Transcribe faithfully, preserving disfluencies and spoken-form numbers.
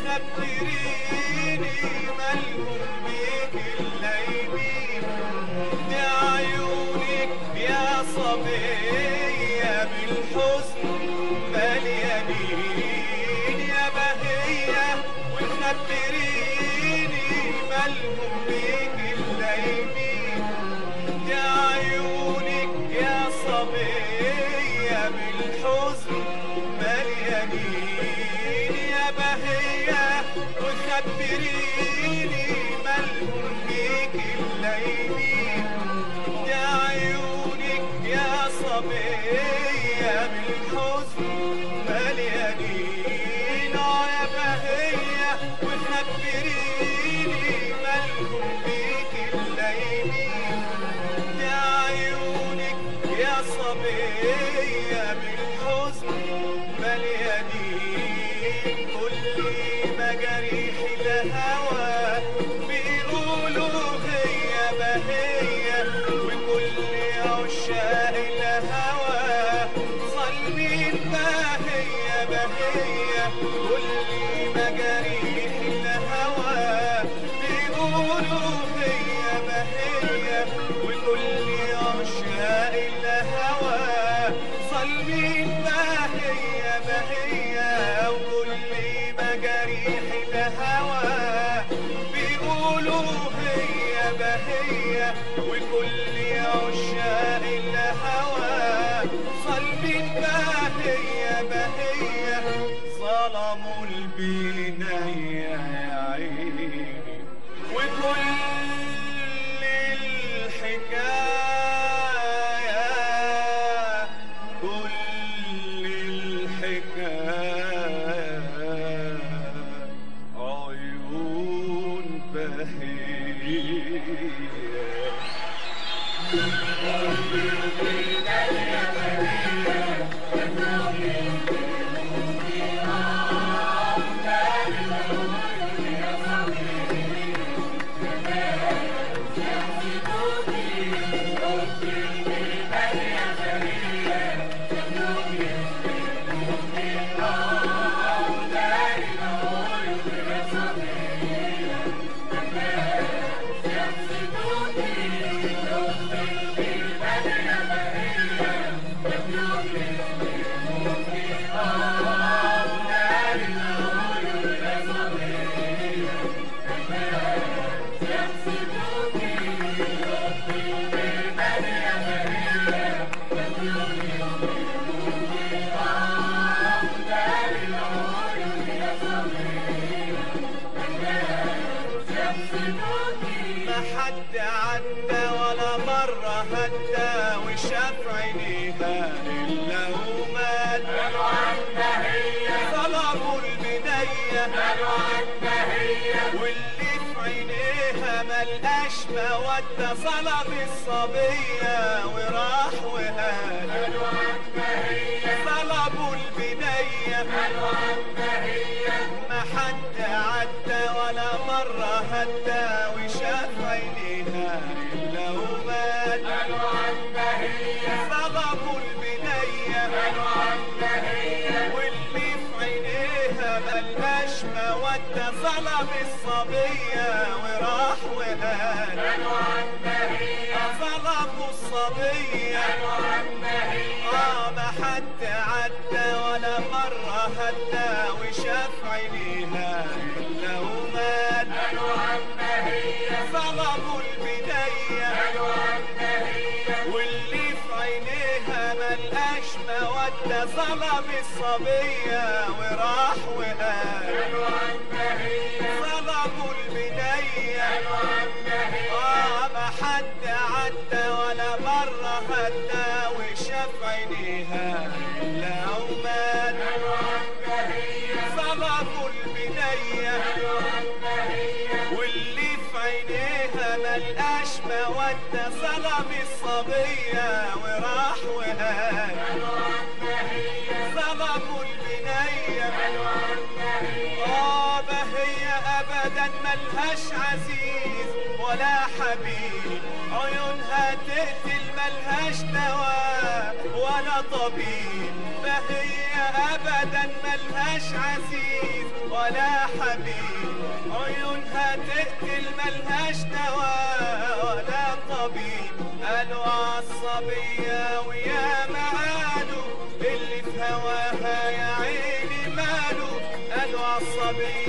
وخبريني مالهم بيك الليمين، دي عيونك يا صبية بالحزن مليانين يا بهية، وخبريني مالهم بيك الليمين، دي عيونك يا صبية بالحزن مليانين يا بهية، وخبريني مالهم بيك الليمين، دي عيونك يا صبية بالحزن مليانين يا بهية، وخبريني مالهم بيك الليمين، دي عيونك يا صبية بالحزن مليانين. كل مجاريح الهوى بيقولوا هي بهية، وكل عشاق الهوى ظالمين بهية بهية، كل مجاريح الهوى بيقولوا هي بهية، وكل عشاق الهوى ظالمين بهية بهية، وكل مجاريح الهوى بيقولوا هي بهية، وكل عشاق الهوى ظالمين بهية بهية، ظلموا البناية يا عيني، وكل الحكاية كل الحكاية عيون بهية. ما حد عدى ولا مرة هدى وشاف عينيها إلا ومات، قالوا عنها هي طلبوا البنية، قالوا عنها هي واللي في عينيها ملقاش مودة، صلب الصبية وراح وهاد، قالوا عنها هي طلبوا البنية، قالوا عنها هي ما حد عدى ولا مرة هدى وشاف عينيها إلا ومات، قالوا عنها هي طلبوا البنية، قالوا عنها هي واللي في عينيها ملقاش مودة، ظلم الصبية وراح وهاد، قالوا عنها هي ظلموا الصبية، قالوا عنها هي آه ما حد عدى ولا مرة هدى وشاف عينيها إلا ومات، قالوا عنها هي ظلموا البنية، قالوا عنها هي واللي في عينيها ملقاش مودة، ظلم الصبية وراح وقال، قالوا عنها هي ظلموا البنية، قالوا عنها هي آه ما حد عدى ولا مرة هدى وشاف عينيها إلا ومات، قالوا عنها هي ظلموا البنية، قالوا عنها هي واللي في عينيها ملقاش مودة، ظلم الصبية وراح وقال، قالوا عنها هي ظلموا البنية، قالوا عنها هي آه بهية أبدا ملهاش عزيز ولا حبيب، عيونها تقتل ملهاش دواء ولا طبيب، فهي الدنيا ابدا ملهاش عزيز ولا حبيب، عيونها تقتل ملهاش دواء ولا طبيب. قالوا عالصبية ويا ما قالوا اللي في هواها يا عيني ماله، قالوا عالصبية